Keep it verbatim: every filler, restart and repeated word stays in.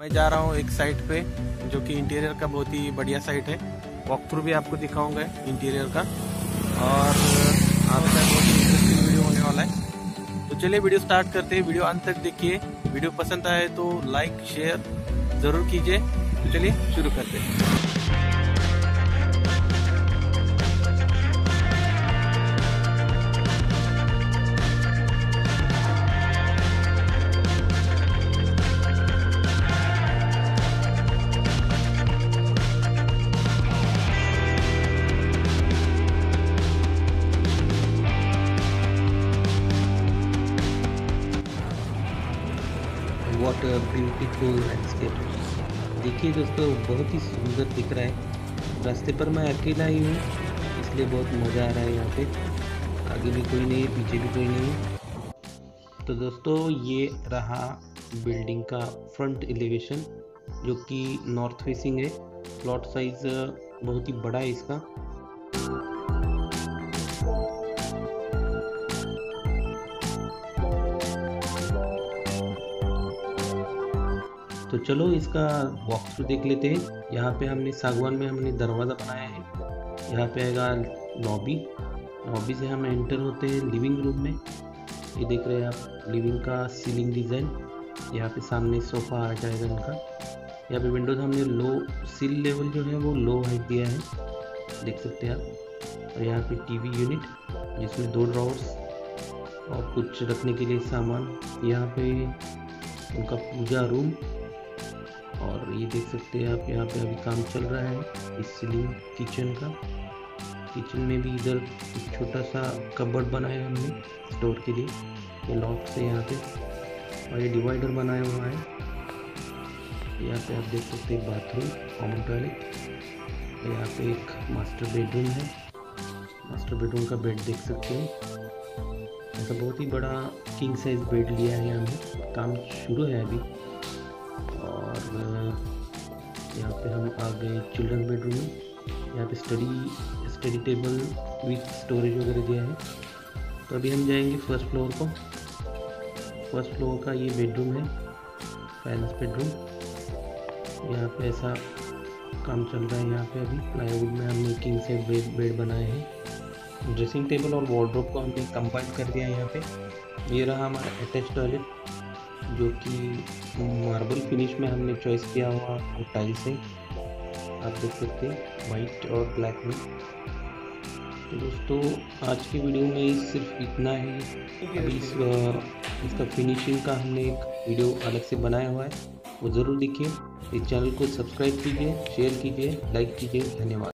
मैं जा रहा हूँ एक साइट पे जो कि इंटीरियर का बहुत ही बढ़िया साइट है। वॉक थ्रू भी आपको दिखाऊंगा इंटीरियर का, और आपका बहुत ही इंटरेस्टिंग वीडियो होने वाला है। तो चलिए वीडियो स्टार्ट करते हैं। वीडियो अंत तक देखिए। वीडियो पसंद आए तो लाइक शेयर ज़रूर कीजिए। तो चलिए शुरू करते हैं। What beautiful landscape. देखिए दोस्तों, बहुत ही सुंदर दिख रहा है। रास्ते पर मैं अकेला ही हूँ, इसलिए बहुत मज़ा आ रहा है। यहाँ पे आगे भी कोई नहीं है, पीछे भी कोई नहीं है। तो दोस्तों, ये रहा बिल्डिंग का फ्रंट एलिवेशन, जो कि नॉर्थ फेसिंग है। प्लॉट साइज बहुत ही बड़ा है इसका। तो चलो इसका वॉक थ्रू देख लेते हैं। यहाँ पे हमने सागवान में हमने दरवाज़ा बनाया है। यहाँ पे आएगा लॉबी। लॉबी से हम एंटर होते हैं लिविंग रूम में। ये देख रहे हैं आप लिविंग का सीलिंग डिज़ाइन। यहाँ पे सामने सोफ़ा आ जाएगा इनका। यहाँ पे विंडोज हमने लो सील लेवल जो है वो लो हाइट दिया है, देख सकते हैं आप। और यहाँ पे टीवी यूनिट जिसमें दो ड्रॉवर्स और कुछ रखने के लिए सामान। यहाँ पे उनका पूजा रूम, और ये देख सकते हैं आप यहाँ पे अभी काम चल रहा है इस सीलिंग किचन का। किचन में भी इधर एक छोटा सा कबर्ड बनाया है हमने स्टोर के लिए, ये लॉक से यहाँ पे। और ये डिवाइडर बनाया हुआ है। यहाँ पे आप देख सकते हैं बाथरूम, कॉमन टॉयलेट। यहाँ पे एक मास्टर बेडरूम है। मास्टर बेडरूम का बेड देख सकते हैं। ऐसा बहुत ही बड़ा किंग साइज बेड लिया है हमने। काम शुरू है अभी। और यहाँ पे हम आ गए चिल्ड्रन बेडरूम में। यहाँ पे study study table with storage वगैरह दिया है। तो अभी हम जाएंगे फर्स्ट फ्लोर को। फर्स्ट फ्लोर का ये बेडरूम है, पैलेस बेडरूम। यहाँ पे ऐसा काम चल रहा है। यहाँ पे अभी प्लाईवुड में हमने किंग साइज बेड बेड बनाए हैं। ड्रेसिंग टेबल और वार्डरोब को हमने कंबाइन कर दिया है यहाँ पे। ये रहा हमारा अटैच टॉयलेट, जो कि मार्बल फिनिश में हमने चॉइस किया हुआ टाइल्स है। आप देख सकते हैं वाइट और ब्लैक में। तो दोस्तों, आज की वीडियो में सिर्फ इतना है। अभी इस इसका फिनिशिंग का हमने एक वीडियो अलग से बनाया हुआ है, वो ज़रूर देखिए। इस चैनल को सब्सक्राइब कीजिए, शेयर कीजिए, लाइक कीजिए। धन्यवाद।